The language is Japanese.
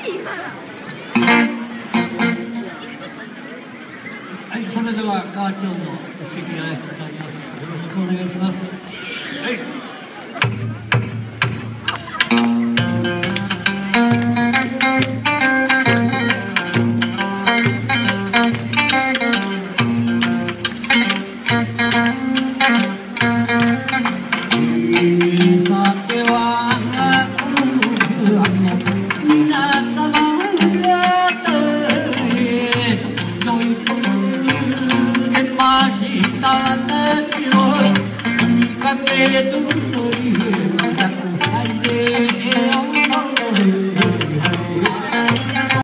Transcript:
はい、それではガーチョンの一席やらせていただきます。よろしくお願いします。